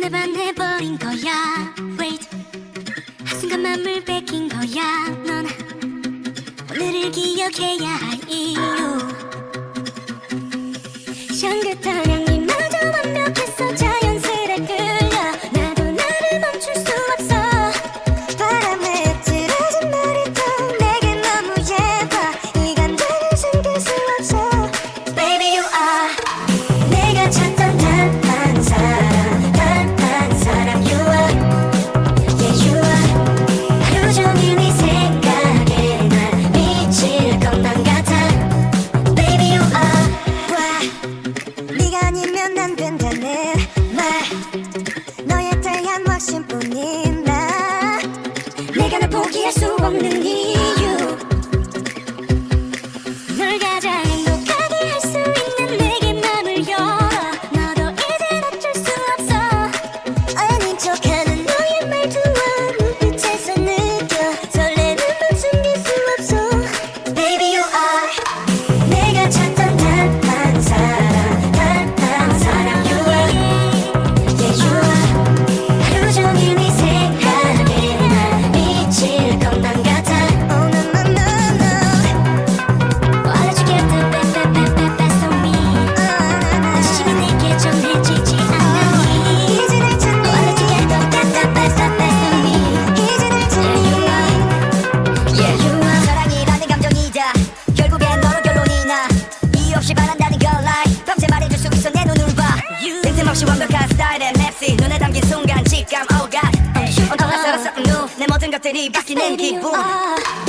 날 반해버린 거야. Wait, 한순간 맘을 뺏긴 거야. 넌 오늘을 기억해야 할 이유. 향긋한 향기마저 완벽했어. 자연스레 끌려. 나도 나를 멈출 수 없어. 바람에 흩어진 머리통 내게 너무 예뻐. 이 감정을 숨길 수 없어. Baby you are 내가 찾던 단 한 사람, 단 한 사람. You are, yeah you are. 하루 종일 네 생각에 날 미칠 것만 같아. Baby you are. 와, 네가 아니면 안 된다는 말, 너에 대한 확신뿐인 나. 내가 널 포기할 수 없는 이유. 널 가장 행복하게 할 수 있는 내게 맘을 열어. 너도 이젠 어쩔 수 없어. 아닌 척하는 너의 말투와 눈빛에서 느껴. 설레는 맘 숨길 수 없어. Baby you are 내가 찾던 단 한 사람, 단 한 사람. You are, yeah you are. 하루 종일 네 생각에 날 미칠 것만 같아. Oh no no no no. Why don't you get the best of me? 진심이 내게 전해지지 않았니? 이제 날 찾니? Why don't you get the best of me? 이제 날 찾니? Yeah you are. 사랑이라는 감정이다. 결국엔 너로 결론이 나. 이유 없이 바란다는 걸 lie. 밤새 말해줄 수 있어 내 눈을 봐. 뜬금없이 완벽한 스타일의 맵시. 눈에 담긴 순간 직감 oh god. 엉뚱한 살았었던 눈. 내 모든 것들이 바뀌는 기분.